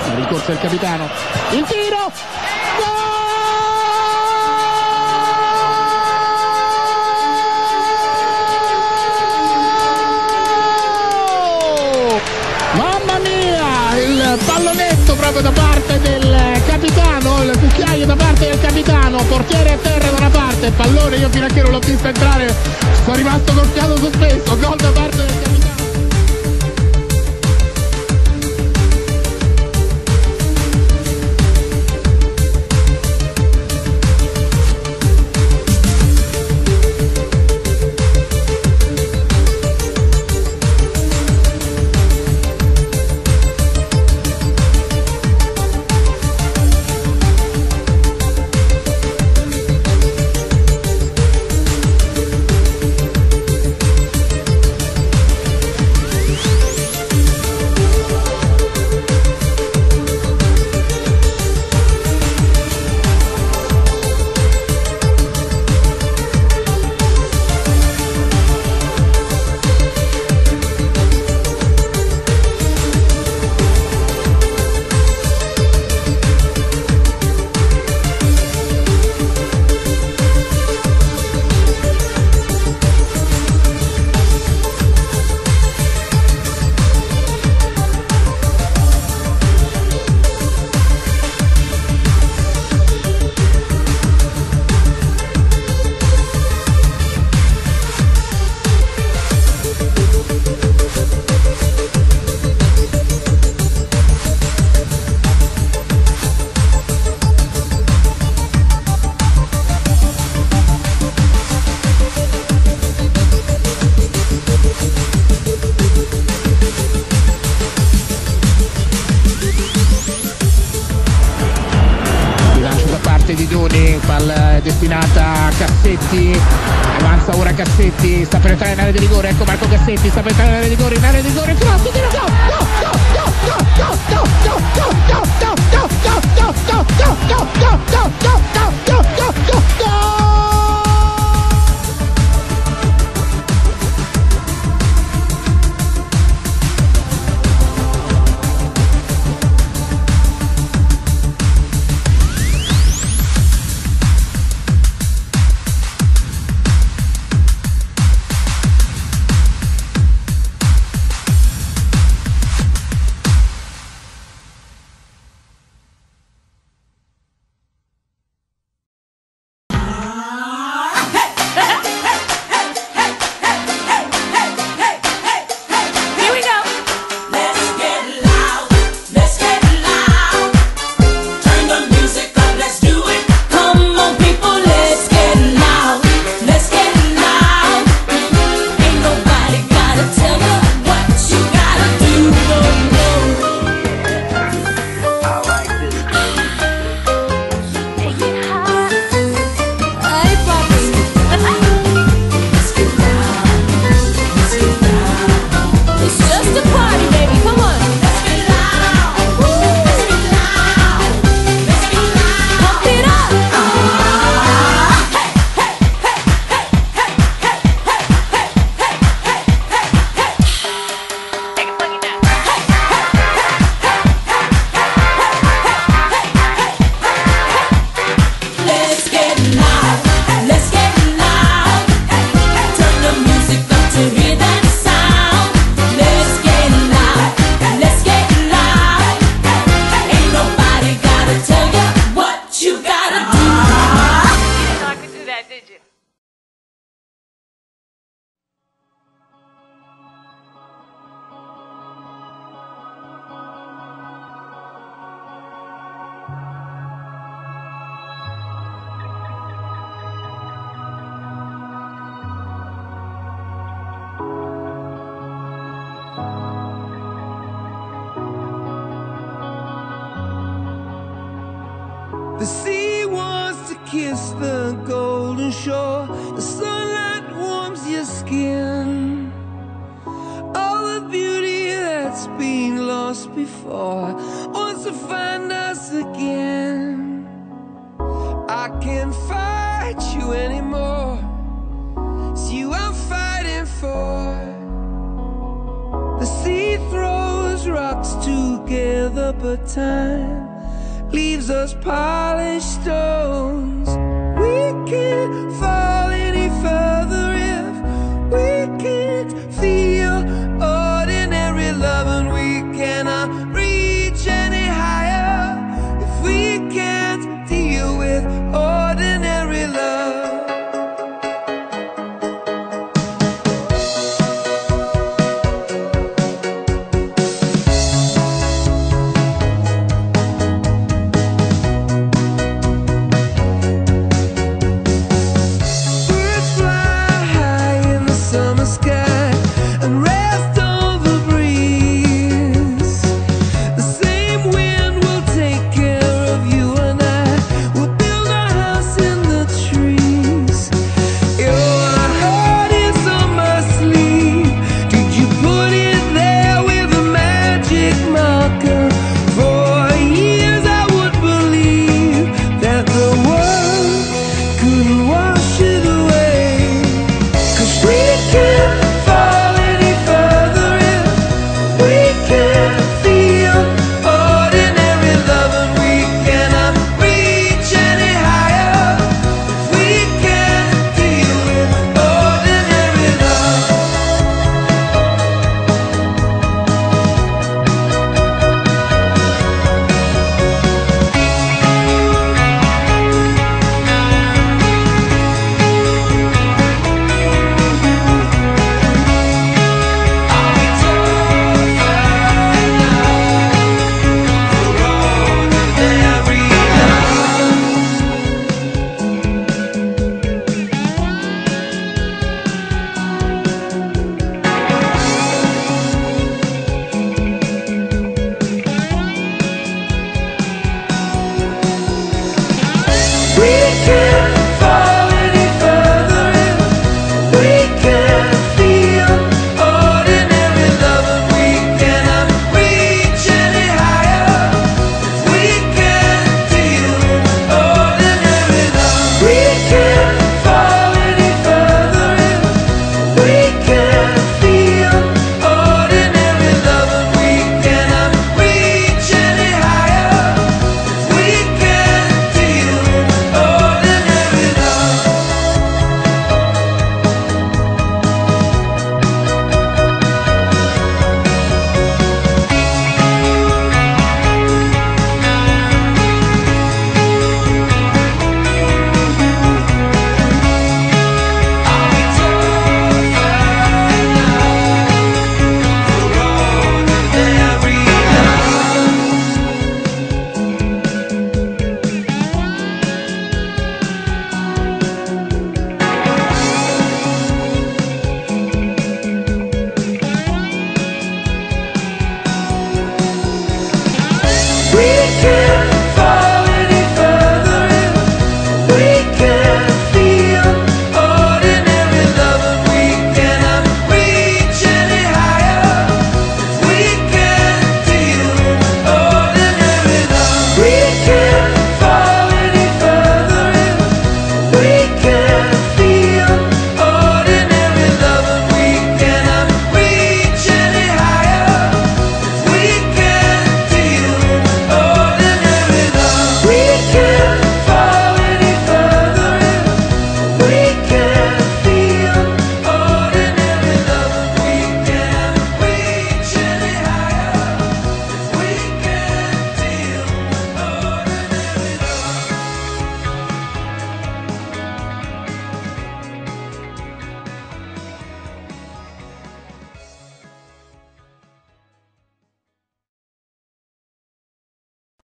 rincorsa del capitano, il tiro, mamma mia, il pallonetto proprio da parte del capitano, il cucchiaio da parte del capitano, portiere a terra da una parte, il pallone io fino a che non l'ho visto entrare sono rimasto col fiato sospeso, gol da parte del capitano. Di Doni, palla destinata a Cassetti, avanza ora Cassetti, sta per entrare in area di rigore, ecco Marco Cassetti, sta per entrare in area di rigore, cross, tiro, go! The sea wants to kiss the golden shore. The sunlight warms your skin. All the beauty that's been lost before wants to find us again. I can't fight you anymore. It's you I'm fighting for. The sea throws rocks together, but over time leaves us polished stones. We can't fall any further if we can't feel ordinary love, and we